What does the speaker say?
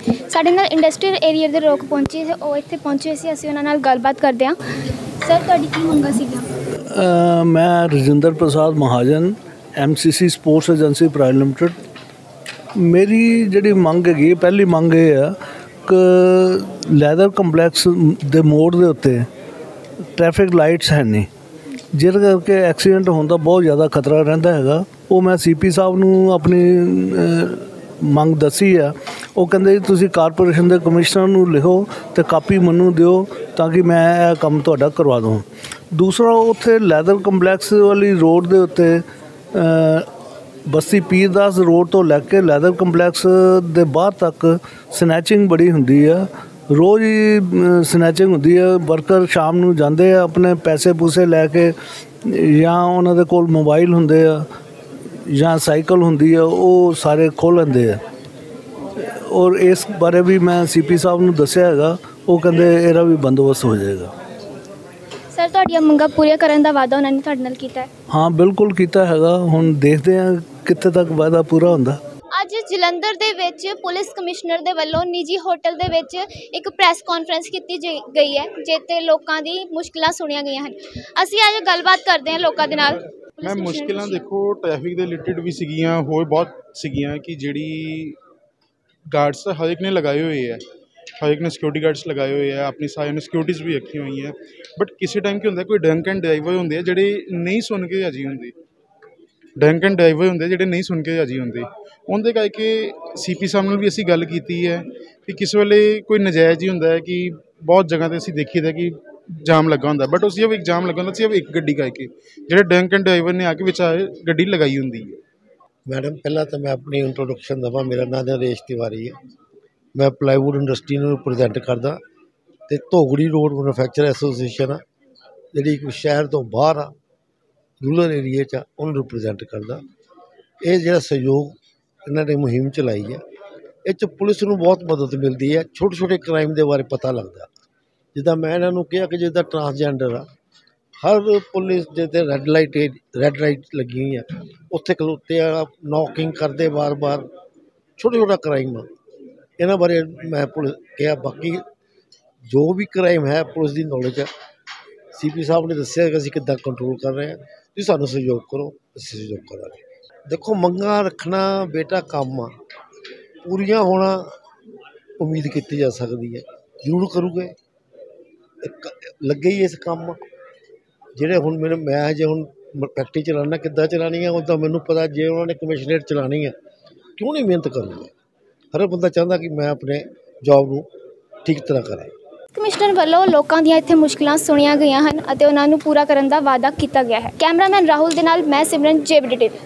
ਸਾਡੇ ਨਾਲ industrial area ਦੇ ਲੋਕ ਪਹੁੰਚੇ ਸੀ, ਉਹ ਇੱਥੇ ਪਹੁੰਚੇ ਸੀ। ਅਸੀਂ ਉਹਨਾਂ ਨਾਲ ਗੱਲਬਾਤ ਕਰਦੇ ਹਾਂ। ਸਰ, ਤੁਹਾਡੀ ਕੀ ਮੰਗਾਂ ਸੀਗੀਆਂ? ਮੈਂ Rajinder Prasad Mahajan, MCC sports agency private limited. ਮੇਰੀ ਜਿਹੜੀ ਮੰਗ ਹੈਗੀ, ਪਹਿਲੀ ਮੰਗ ਇਹ ਆ ਕਿ ਲੈਦਰ ਕੰਪਲੈਕਸ ਦੇ ਮੋੜ ਦੇ ਉੱਤੇ ਟ੍ਰੈਫਿਕ ਲਾਈਟਸ ਹੈ ਨਹੀਂ, ਜਿਹਦੇ ਕਰਕੇ ਐਕਸੀਡੈਂਟ ਹੋਣ ਦਾ ਬਹੁਤ ਜ਼ਿਆਦਾ ਖਤਰਾ ਰਹਿੰਦਾ ਹੈਗਾ। ਉਹ ਮੈਂ CP ਸਾਹਿਬ ਨੂੰ ਆਪਣੀ ਮੰਗ ਦੱਸੀ ਆ। ਉਹ ਕਹਿੰਦੇ ਜੀ ਤੁਸੀਂ ਕਾਰਪੋਰੇਸ਼ਨ ਦੇ ਕਮਿਸ਼ਨਰ ਨੂੰ ਲਿਖੋ ਅਤੇ ਕਾਪੀ ਮੈਨੂੰ ਦਿਓ ਤਾਂ ਕਿ ਮੈਂ ਇਹ ਕੰਮ ਤੁਹਾਡਾ ਕਰਵਾ ਦਵਾਂ। ਦੂਸਰਾ, ਉੱਥੇ ਲੈਦਰ ਕੰਪਲੈਕਸ ਵਾਲੀ ਰੋਡ ਦੇ ਉੱਤੇ ਬਸਤੀ ਪੀਰਦਾਸ ਰੋਡ ਤੋਂ ਲੈ ਕੇ ਲੈਦਰ ਕੰਪਲੈਕਸ ਦੇ ਬਾਹਰ ਤੱਕ ਸਨੈਚਿੰਗ ਬੜੀ ਹੁੰਦੀ ਆ। ਰੋਜ਼ ਹੀ ਸਨੈਚਿੰਗ ਹੁੰਦੀ ਹੈ। ਵਰਕਰ ਸ਼ਾਮ ਨੂੰ ਜਾਂਦੇ ਆ ਆਪਣੇ ਪੈਸੇ ਪੂਸੇ ਲੈ ਕੇ, ਜਾਂ ਉਹਨਾਂ ਦੇ ਕੋਲ ਮੋਬਾਈਲ ਹੁੰਦੇ ਆ ਜਾਂ ਸਾਈਕਲ ਹੁੰਦੀ ਆ, ਉਹ ਸਾਰੇ ਖੋਹ ਲੈਂਦੇ ਆ। ਔਰ ਇਸ ਬਾਰੇ ਵੀ ਮੈਂ CP ਸਾਹਿਬ ਨੂੰ ਦੱਸਿਆ ਹੈਗਾ। ਉਹ ਕਹਿੰਦੇ ਇਹਦਾ ਵੀ ਬੰਦੋਬਸਤ ਹੋ ਜਾਏਗਾ। ਸਰ, ਤੁਹਾਡੀਆਂ ਮੰਗਾਂ ਪੂਰੀਆਂ ਕਰਨ ਦਾ ਵਾਅਦਾ ਉਹਨਾਂ ਨੇ ਤੁਹਾਡੇ ਨਾਲ ਕੀਤਾ ਹੈ? ਹਾਂ, ਬਿਲਕੁਲ ਕੀਤਾ ਹੈਗਾ। ਹੁਣ ਦੇਖਦੇ ਹਾਂ ਕਿੱਥੇ ਤੱਕ ਵਾਅਦਾ ਪੂਰਾ ਹੁੰਦਾ। ਅੱਜ ਜਲੰਧਰ ਦੇ ਵਿੱਚ ਪੁਲਿਸ ਕਮਿਸ਼ਨਰ ਦੇ ਵੱਲੋਂ ਨਿੱਜੀ ਹੋਟਲ ਦੇ ਵਿੱਚ ਇੱਕ ਪ੍ਰੈਸ ਕਾਨਫਰੰਸ ਕੀਤੀ ਗਈ ਹੈ, ਜਿੱਥੇ ਲੋਕਾਂ ਦੀ ਮੁਸ਼ਕਿਲਾਂ ਸੁਣੀਆਂ ਗਈਆਂ ਹਨ। ਅਸੀਂ ਅੱਜ ਗੱਲਬਾਤ ਕਰਦੇ ਹਾਂ ਲੋਕਾਂ ਦੇ ਨਾਲ। ਮੈਂ ਮੁਸ਼ਕਿਲਾਂ ਦੇਖੋ ਟ੍ਰੈਫਿਕ ਦੇ ਰਿਲੇਟਿਡ ਵੀ ਸੀਗੀਆਂ, ਹੋਰ ਬਹੁਤ ਸੀਗੀਆਂ ਕਿ ਜਿਹੜੀ ਗਾਰਡਸ ਹਰ ਇੱਕ ਨੇ ਲਗਾਏ ਹੋਏ ਹੈ, ਹਰ ਇੱਕ ਨੇ ਸਿਕਿਉਰਿਟੀ ਗਾਰਡਸ ਲਗਾਏ ਹੋਏ ਹੈ, ਆਪਣੀ ਸਾਰਿਆਂ ਨੇ ਸਿਕਿਉਰਿਟੀਜ਼ ਵੀ ਰੱਖੀਆਂ ਹੋਈਆਂ। ਬਟ ਕਿਸੇ ਟਾਈਮ ਕੀ ਹੁੰਦਾ, ਕੋਈ ਡਰੰਕ ਐਂਡ ਡਰਾਈਵਰ ਹੁੰਦੇ ਆ ਜਿਹੜੇ ਨਹੀਂ ਸੁਣ ਕੇ ਰਾਜੀ ਹੁੰਦੇ, ਡਰੰਕ ਐਂਡ ਡਰਾਈਵਰ ਹੁੰਦੇ ਜਿਹੜੇ ਨਹੀਂ ਸੁਣ ਕੇ ਰਾਜੀ ਹੁੰਦੇ। ਉਹਦੇ ਕਰਕੇ CP ਸਾਹਿਬ ਨਾਲ ਵੀ ਅਸੀਂ ਗੱਲ ਕੀਤੀ ਹੈ ਕਿ ਕਿਸੇ ਵੇਲੇ ਕੋਈ ਨਜਾਇਜ਼ ਹੀ ਹੁੰਦਾ ਹੈ ਕਿ ਬਹੁਤ ਜਗ੍ਹਾ 'ਤੇ ਅਸੀਂ ਦੇਖੀ ਦਾ ਕਿ ਜਾਮ ਲੱਗਾ ਹੁੰਦਾ, ਬਟ ਉਹ ਸਿਰਫ ਇੱਕ ਜਾਮ ਲੱਗਾ ਹੁੰਦਾ, ਸਿਰਫ ਇੱਕ ਗੱਡੀ ਕਰਕੇ ਜਿਹੜੇ ਡਰੰਕ ਐਂਡ ਡਰਾਈਵਰ ਨੇ ਆ ਕੇ ਵਿਚਾਰੇ ਗੱਡੀ ਲਗਾਈ ਹੁੰਦੀ ਹੈ। ਮੈਡਮ, ਪਹਿਲਾਂ ਤਾਂ ਮੈਂ ਆਪਣੀ ਇੰਟਰੋਡਕਸ਼ਨ ਦੇਵਾਂ। ਮੇਰਾ ਨਾਮ ਨਰੇਸ਼ ਤਿਵਾਰੀ ਹੈ। ਮੈਂ ਪਲਾਈਵੁੱਡ ਇੰਡਸਟਰੀ ਨੂੰ ਰਿਪ੍ਰਜੈਂਟ ਕਰਦਾ ਅਤੇ ਧੋਗੜੀ ਰੋਡ ਮੈਨੂਫੈਕਚਰ ਐਸੋਸੀਏਸ਼ਨ ਆ, ਜਿਹੜੀ ਇੱਕ ਸ਼ਹਿਰ ਤੋਂ ਬਾਹਰ ਆ, ਰੂਰਲ ਏਰੀਏ 'ਚ ਆ, ਉਹਨੂੰ ਰਿਪ੍ਰਜੈਂਟ ਕਰਦਾ। ਇਹ ਜਿਹੜਾ ਸਹਿਯੋਗ ਇਹਨਾਂ ਨੇ ਮੁਹਿੰਮ ਚਲਾਈ ਹੈ, ਇਹ 'ਚ ਪੁਲਿਸ ਨੂੰ ਬਹੁਤ ਮਦਦ ਮਿਲਦੀ ਹੈ। ਛੋਟੇ ਛੋਟੇ ਕ੍ਰਾਈਮ ਦੇ ਬਾਰੇ ਪਤਾ ਲੱਗਦਾ। ਜਿੱਦਾਂ ਮੈਂ ਇਹਨਾਂ ਨੂੰ ਕਿਹਾ ਕਿ ਜਿੱਦਾਂ ਟਰਾਂਸਜੈਂਡਰ ਆ, ਹਰ ਪੁਲਿਸ ਜਿੱਥੇ ਰੈੱਡ ਲਾਈਟ ਲੱਗੀ ਹੋਈ ਆ, ਉੱਥੇ ਖਲੋਤੇ ਆ, ਨੌਕਿੰਗ ਕਰਦੇ ਵਾਰ-ਵਾਰ, ਛੋਟਾ ਕ੍ਰਾਈਮ ਆ। ਇਹਨਾਂ ਬਾਰੇ ਮੈਂ ਪੁਲਿਸ ਕਿਹਾ। ਬਾਕੀ ਜੋ ਵੀ ਕ੍ਰਾਈਮ ਹੈ ਪੁਲਿਸ ਦੀ ਨੌਲੇਜ ਹੈ। CP ਸਾਹਿਬ ਨੇ ਦੱਸਿਆ ਕਿ ਅਸੀਂ ਕਿੱਦਾਂ ਕੰਟਰੋਲ ਕਰ ਰਹੇ ਹਾਂ। ਤੁਸੀਂ ਸਾਨੂੰ ਸਹਿਯੋਗ ਕਰੋ, ਅਸੀਂ ਸਹਿਯੋਗ ਕਰਾਂਗੇ। ਦੇਖੋ, ਮੰਗਾਂ ਰੱਖਣਾ ਬੇਟਾ ਕੰਮ ਆ, ਪੂਰੀਆਂ ਹੋਣਾ ਉਮੀਦ ਕੀਤੀ ਜਾ ਸਕਦੀ ਹੈ। ਜ਼ਰੂਰ ਕਰੂਗੇ, ਲੱਗੇ ਹੀ ਇਸ ਕੰਮ। ਜਿਹੜੇ ਹੁਣ ਮੈਂ ਜੇ ਹੁਣ ਫੈਕਟਰੀ ਚਲਾਉਣਾ, ਕਿੱਦਾਂ ਚਲਾਉਣੀ ਹੈ ਉਹ ਤਾਂ ਮੈਨੂੰ ਪਤਾ। ਜੇ ਉਹਨਾਂ ਨੇ ਕਮਿਸ਼ਨਰੇਟ ਚਲਾਉਣੀ ਹੈ, ਕਿਉਂ ਨਹੀਂ ਮਿਹਨਤ ਕਰੂੰਗਾ। ਹਰ ਬੰਦਾ ਚਾਹੁੰਦਾ ਕਿ ਮੈਂ ਆਪਣੇ ਜੋਬ ਨੂੰ ਠੀਕ ਤਰ੍ਹਾਂ ਕਰਾਂ। ਕਮਿਸ਼ਨਰ ਵੱਲੋਂ ਲੋਕਾਂ ਦੀਆਂ ਇੱਥੇ ਮੁਸ਼ਕਿਲਾਂ ਸੁਣੀਆਂ ਗਈਆਂ ਹਨ ਅਤੇ ਉਹਨਾਂ ਨੂੰ ਪੂਰਾ ਕਰਨ ਦਾ ਵਾਅਦਾ ਕੀਤਾ ਗਿਆ ਹੈ। ਕੈਮਰਾਮੈਨ ਰਾਹੁਲ ਦੇ ਨਾਲ ਮੈਂ ਸਿਮਰਨ JBD TV।